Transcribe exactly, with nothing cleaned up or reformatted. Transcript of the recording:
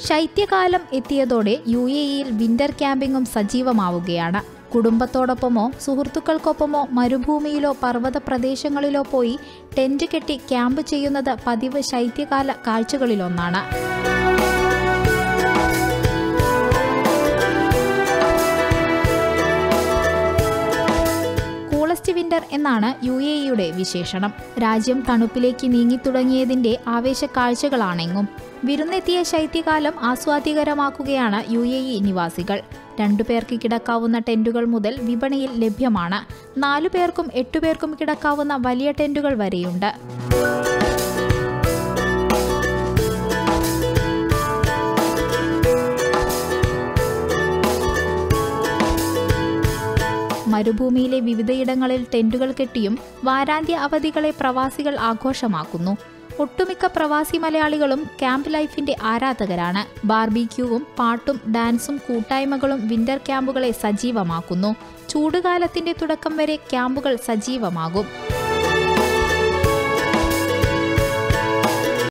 ശൈത്യകാലം എത്തിയതോടെ U A ഇയിൽ വിന്റർ ക്യാമ്പിംഗും സജീവമാവുകയാണ്. കുടുംബത്തോടൊപ്പമോ സുഹൃത്തുക്കൾക്കൊപ്പമോ മരുഭൂമിയിലോ പർവ്വത പ്രദേശങ്ങളിലോ പോയി ടെന്റ് കെട്ടി ക്യാമ്പ് ചെയ്യുന്നത് പതിവ് ശൈത്യകാല കാഴ്ചകളിലൊന്നാണ്. കൂളസ്റ്റ് വിന്റർ എന്നാണ് യു എ ഇയുടെ വിശേഷണം. രാജ്യം തണുപ്പിലേക്ക് നീങ്ങിത്തുടങ്ങിയതിന്റെ ആവേശ കാഴ്ചകളാണെങ്ങും. വിരുന്നെത്തിയ ശൈത്യകാലം ആസ്വാദ്യകരമാക്കുകയാണ് യു എ ഇ നിവാസികൾ. രണ്ടു പേർക്ക് കിടക്കാവുന്ന ടെന്റുകൾ മുതൽ വിപണിയിൽ ലഭ്യമാണ്. നാലു പേർക്കും എട്ടുപേർക്കും കിടക്കാവുന്ന വലിയ ടെന്റുകൾ വരെയുണ്ട്. മരുഭൂമിയിലെ വിവിധയിടങ്ങളിൽ ടെന്റുകൾ കെട്ടിയും വാരാന്ത്യ അവധികളെ പ്രവാസികൾ ആഘോഷമാക്കുന്നു. ഒട്ടുമിക്ക പ്രവാസി മലയാളികളും ക്യാമ്പ് ലൈഫിന്റെ ആരാധകരാണ്. ബാർബിക്യൂവും പാട്ടും ഡാൻസും കൂട്ടായ്മകളും വിന്റർ ക്യാമ്പുകളെ സജീവമാക്കുന്നു. ചൂടുകാലത്തിന്റെ തുടക്കം വരെ ക്യാമ്പുകൾ സജീവമാകും.